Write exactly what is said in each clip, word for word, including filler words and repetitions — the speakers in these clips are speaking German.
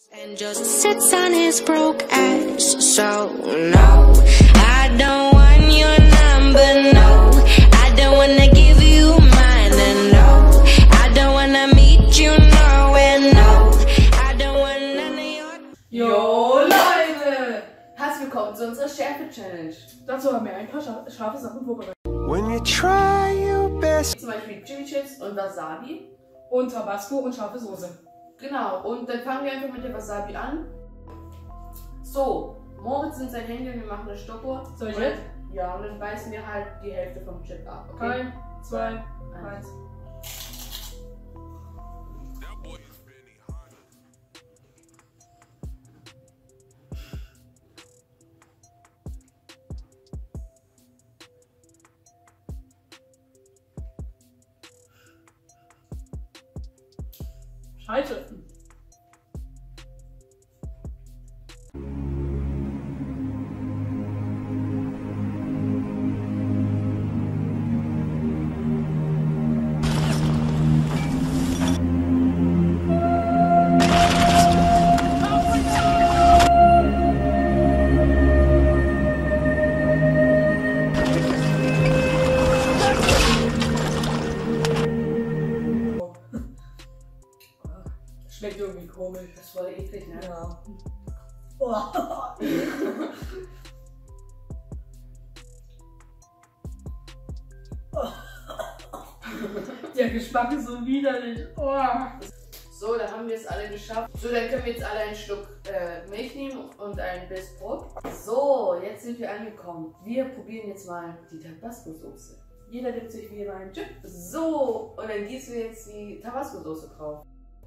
And just sits on his broke ass. So no, I don't want your number. No, I don't wanna give you mine. And no, I don't wanna meet you nowhere. No, I don't want none of your. Jo Leute, herzlich willkommen zu unserer Schärfe-Challenge. Dazu haben wir ein paar scha scharfe Sachen vorbereitet. When you try your best. Zum Beispiel Chili Chips und Wasabi. Und Tabasco und scharfe Soße. Genau, und dann fangen wir einfach mit der Wasabi an. So, Moritz nimmt sein Handy und wir machen eine Stoppuhr. Soll ich Und- jetzt? Ja, und dann beißen wir halt die Hälfte vom Chip ab. Okay? Drei, zwei, Eins. eins. Scheiße. Schmeckt irgendwie komisch. Das ist voll eklig, ne? Ja. Der Geschmack ist so widerlich. Oh. So, dann haben wir es alle geschafft. So, dann können wir jetzt alle einen Schluck äh, Milch nehmen und ein Biss Brot. So, jetzt sind wir angekommen. Wir probieren jetzt mal die Tabasco-Soße. Jeder nimmt sich wie immer einen Chip. So, und dann gießen wir jetzt die Tabasco-Soße drauf.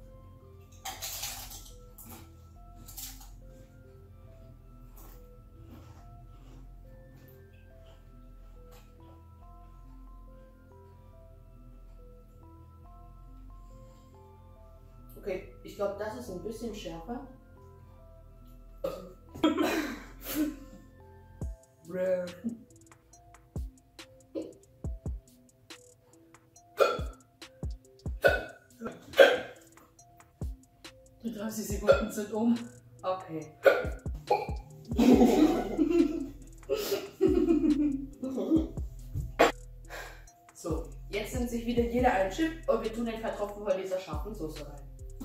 Okay, ich glaube, das ist ein bisschen schärfer. Die dreißig Sekunden sind um. Okay. So, jetzt nimmt sich wieder jeder einen Chip und wir tun den Kartoffeln von dieser scharfen Soße rein.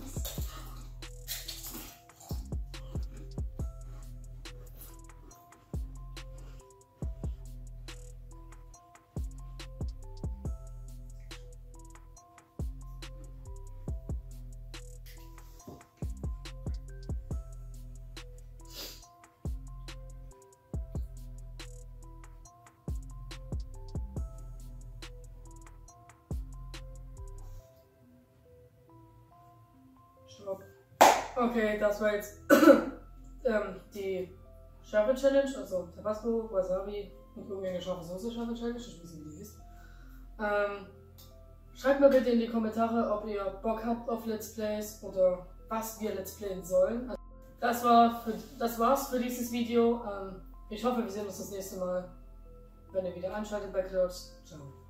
Stopp. Okay, das war jetzt ähm, die Scharfe Challenge, also Tabasco, Wasabi und irgendeine scharfe Soße Scharfe Challenge, ich weiß nicht, wie die ist. Ähm, schreibt mal bitte in die Kommentare, ob ihr Bock habt auf Let's Plays oder was wir Let's Playen sollen. Also, das, war für, das war's für dieses Video. Ähm, ich hoffe, wir sehen uns das nächste Mal, wenn ihr wieder einschaltet bei Clouds. Ciao.